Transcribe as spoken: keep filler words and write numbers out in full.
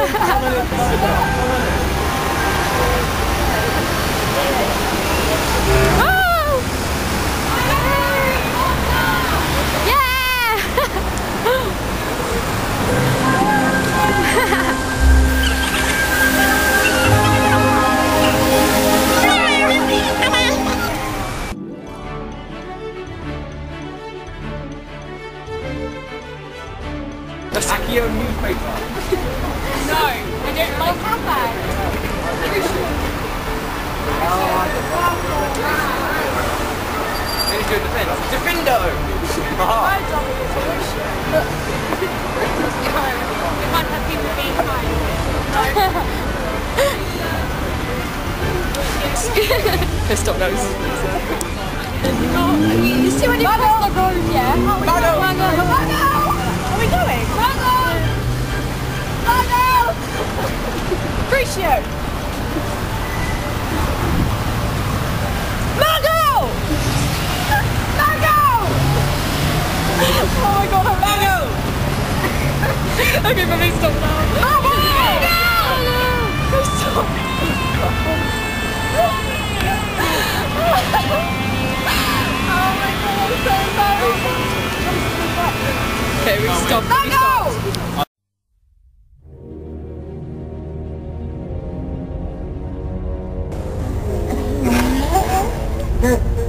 Accio newspaper. No, I don't like handbags. Finish your defense. Defendo! My job is to wish it. We can't have people being kind. Pissed off nose. You see when you cross the road, yeah? Muggle! Muggle! Muggle! Are we going? Muggle! Muggle! Crucio! Muggle! Muggle! Oh my god, I'm Muggle! Okay, but please stop now. Muggle! Muggle! Please stop. Oh my god, I'm so sorry. Okay, we stop. We stop. No!